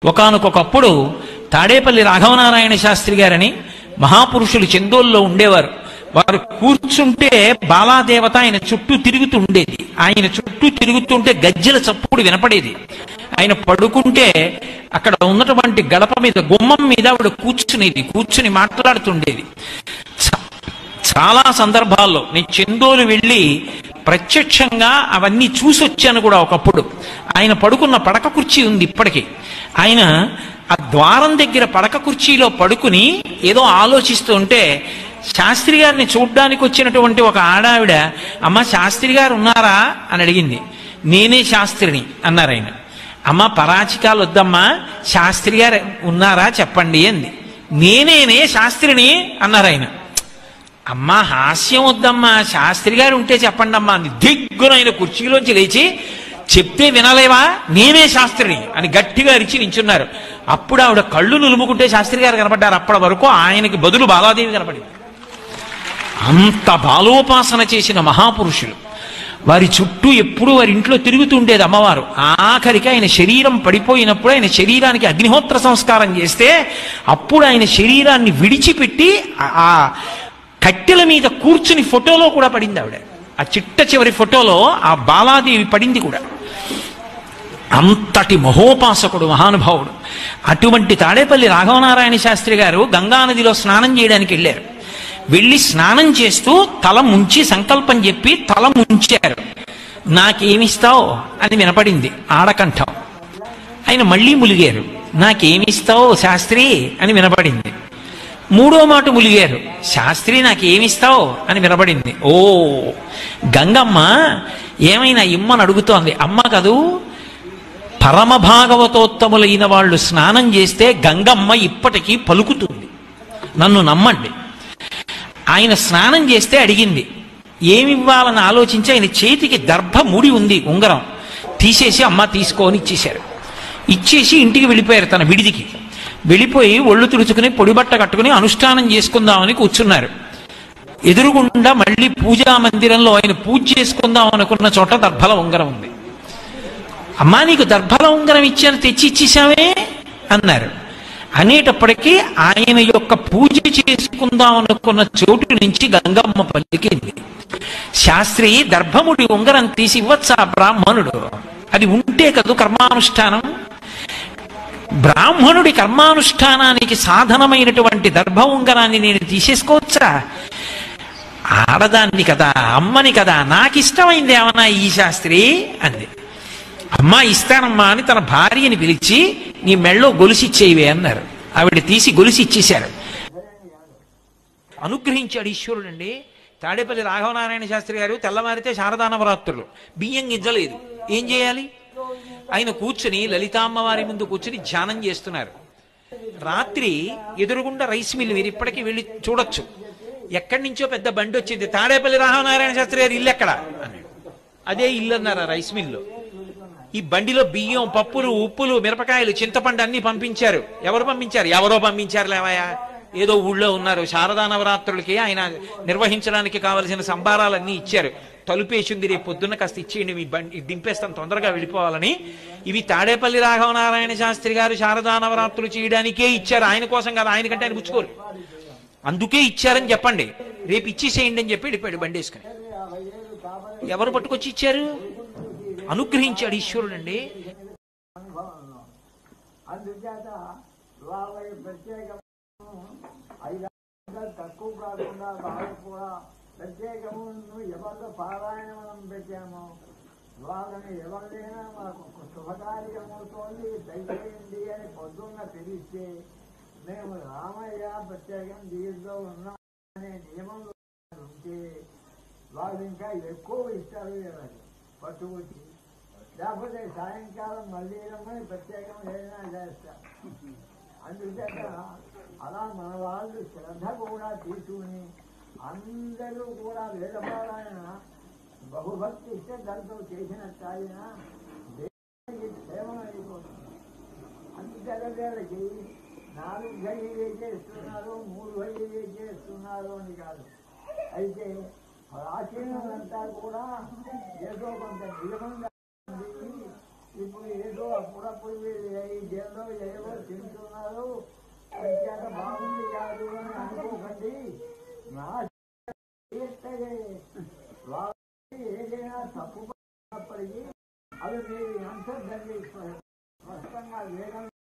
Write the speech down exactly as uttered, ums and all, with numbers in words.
ఒకానొకప్పుడు తాడేపల్లి రాఘవనారాయణ శాస్త్రి గారని మహాపురుషులు చెందోల్లో ఉండేవారు. వారు కూర్చుంటే బాలాదేవత ఆయన చుట్టూ తిరుగుతూ ఉండేది. ఆయన చుట్టూ తిరుగుతుంటే గజ్జెల చప్పుడు వినపడేది. ఆయన పడుకుంటే అక్కడ ఉన్నటువంటి గడప మీద గుమ్మం మీద ఆవిడ కూర్చునేది, కూర్చుని మాట్లాడుతుండేది. చాలా సందర్భాల్లో నేను చెందోలు వెళ్ళి ప్రత్యక్షంగా అవన్నీ చూసొచ్చాను కూడా. ఒకప్పుడు ఆయన పడుకున్న పడక కుర్చీ ఉంది ఇప్పటికీ. ఆయన ఆ ద్వారం దగ్గర పడక కుర్చీలో పడుకుని ఏదో ఆలోచిస్తూ ఉంటే శాస్త్రి గారిని చూడ్డానికి వచ్చినటువంటి ఒక ఆడావిడ, అమ్మ శాస్త్రి గారు ఉన్నారా అని అడిగింది. నేనే శాస్త్రిని అన్నారు ఆయన. అమ్మ పరాచికాలు వద్దమ్మా, శాస్త్రి గారు ఉన్నారా చెప్పండి అంది. నేనేనే శాస్త్రిని అన్నారు ఆయన. అమ్మా హాస్యం వద్దమ్మా, శాస్త్రి గారు ఉంటే చెప్పండి అమ్మా అంది. దిగ్గునైన కుర్చీలోంచి లేచి, చెప్తే వినలేవా, నేనే శాస్త్రిని అని గట్టిగా అరిచి నించున్నారు. అప్పుడు ఆవిడ కళ్ళు నులుముకుంటే శాస్త్రి గారు కనపడ్డారు. అప్పటి వరకు ఆయనకి బదులు బాలాదేవి కనపడింది. అంత బాలోపాసన చేసిన మహాపురుషులు. వారి చుట్టూ ఎప్పుడూ వారి ఇంట్లో తిరుగుతుండేది అమ్మవారు. ఆఖరికి ఆయన శరీరం పడిపోయినప్పుడు ఆయన శరీరానికి అగ్నిహోత్ర సంస్కారం చేస్తే అప్పుడు ఆయన శరీరాన్ని విడిచిపెట్టి ఆ కట్టెల మీద కూర్చుని ఫోటోలో కూడా పడింది ఆవిడ. ఆ చిట్ట చివరి ఫోటోలో ఆ బాలాదేవి పడింది కూడా. అంతటి మహోపాసకుడు మహానుభావుడు. అటువంటి తాడేపల్లి రాఘవనారాయణ శాస్త్రి గారు గంగానదిలో స్నానం చేయడానికి వెళ్ళారు. వెళ్ళి స్నానం చేస్తూ తల ముంచి సంకల్పం చెప్పి తల ముంచారు. నాకేమిస్తావు అని వినపడింది ఆడకంఠం. ఆయన మళ్ళీ ములిగారు. నాకేమిస్తావు శాస్త్రి అని వినపడింది. మూడో మాట ములిగారు. శాస్త్రి నాకేమిస్తావు అని వినపడింది. ఓ గంగమ్మ ఏమైనా ఇమ్మని అడుగుతోంది. అమ్మ కదూ, పరమ భాగవతోత్తములైన వాళ్ళు స్నానం చేస్తే గంగమ్మ ఇప్పటికీ పలుకుతుంది, నన్ను నమ్మండి. ఆయన స్నానం చేస్తే అడిగింది. ఏమివ్వాలని ఆలోచించి ఆయన చేతికి దర్భ ముడి ఉంది, ఉంగరం తీసేసి అమ్మ తీసుకోని ఇచ్చేశారు. ఇచ్చేసి ఇంటికి వెళ్ళిపోయారు తన విడిదికి. వెళ్ళిపోయి ఒళ్ళు తుడుచుకుని పొడిబట్ట కట్టుకుని అనుష్ఠానం చేసుకుందామని కూర్చున్నారు. ఎదురుగుండా మళ్ళీ పూజా మందిరంలో ఆయన పూజ చేసుకుందాం అనుకున్న చోట దర్భల ఉంగరం ఉంది. అమ్మా నీకు దర్భల ఉంగరం ఇచ్చాను, తెచ్చి ఇచ్చేసామే అన్నారు. అనేటప్పటికీ ఆయన యొక్క పూజ చేసుకుందాం అనుకున్న చోటు నుంచి గంగమ్మ పలికింది. శాస్త్రి దర్భముడి ఉంగరం తీసి ఇవ్వచ్చా బ్రాహ్మణుడు? అది ఉంటే కదూ కర్మానుష్ఠానం. బ్రాహ్మణుడి కర్మానుష్ఠానానికి సాధనమైనటువంటి దర్భ ఉంగరాన్ని నేను తీసేసుకోవచ్చా? ఆడదాన్ని కదా, అమ్మని కదా, నాకు ఇష్టమైంది ఏమన్నా ఈ శాస్త్రి అంది. అమ్మా ఇస్తానమ్మా అని తన భార్యని పిలిచి, నీ మెళ్ళో గొలుసు ఇచ్చేవే అన్నారు. ఆవిడ తీసి గొలుసు ఇచ్చేశారు. అనుగ్రహించాడు ఈశ్వరుడు అండి. తాడేపల్లి రాఘవనారాయణ శాస్త్రి గారు తెల్లవారితే శారదా నవరాత్రులు, బియ్యం గింజలేదు, ఏం చేయాలి? ఆయన కూర్చుని లలితామ్మవారి ముందు కూర్చుని ధ్యానం చేస్తున్నారు. రాత్రి ఎదురుగుండా రైస్ మిల్, మీరు ఇప్పటికీ వెళ్ళి చూడొచ్చు. ఎక్కడి నుంచో పెద్ద బండి వచ్చింది. తాడేపల్లి రాఘవనారాయణ శాస్త్రి గారు ఇల్లు ఎక్కడ అన్నాడు. అదే ఇల్లు అన్నారు ఆ రైస్ మిల్లో. ఈ బండిలో బియ్యం, పప్పులు, ఉప్పులు, మిరపకాయలు, చింతపండు అన్ని పంపించారు. ఎవరు పంపించారు? ఎవరో పంపించారు లేవయా, ఏదో ఊళ్ళో ఉన్నారు. శారదా నవరాత్రులకి ఆయన నిర్వహించడానికి కావలసిన సంబారాలన్నీ ఇచ్చారు. తలుపేసింది, రేపు పొద్దున్న కాస్త ఇచ్చేయండి, మీ బండి దింపేస్తాను తొందరగా వెళ్ళిపోవాలని. ఇవి తాడేపల్లి రాఘవనారాయణ శాస్త్రి గారు శారదా నవరాత్రులు చేయడానికే ఇచ్చారు, ఆయన కోసం కాదు. ఆయనకంటే ఆయన పుచ్చుకోరు, అందుకే ఇచ్చారని చెప్పండి, రేపు ఇచ్చేసేయండి అని చెప్పి వెళ్ళిపోయాడు బండి వేసుకుని. ఎవరు పట్టుకొచ్చి ఇచ్చారు? అనుగ్రహించాడు ఈశ్వరుడు అండి. తక్కువ కాకుండా బాగా కూడా ప్రత్యేకము ఎవరిలో పారాయణం పెట్టాము, వాళ్ళని ఎవరినైనా మాకు శుభకార్యమవుతోంది దయచేయండి అని పొద్దున్న తెలిస్తే మేము రామయ్య ప్రత్యేకం దీంట్లో ఉన్నాం అనే నియమంలో ఉంటే వాళ్ళు ఇంకా ఎక్కువ ఇస్తారు ఇవ్వాలి పట్టుకొచ్చి. లేకపోతే సాయంకాలం మళ్ళీ రమ్మని ప్రత్యేకం ఏదైనా చేస్తారు. అందుచేత అలా మన వాళ్ళు శ్రద్ధ కూడా తీసుకుని అందరూ కూడా వేదపారాయణ బహుభక్తి ఇష్టంతో చేసినట్టు ఆయన దేవునికి క్షేమం అయిపోతుంది. అందుచేతకి నాలుగు గడియలే చేస్తున్నారు, మూడు గడియలే చేస్తున్నారు అని కాదు. అయితే ప్రాచీనం అంతా కూడా ఏదో కొంత నియమంగా ఇప్పుడు ఏదో అప్పుడప్పుడు ఈ జన్లో వాళ్ళకి ఏదైనా తప్పు పడినప్పటికీ అది మీరు అంతర్గంగా స్పష్టంగా వేగం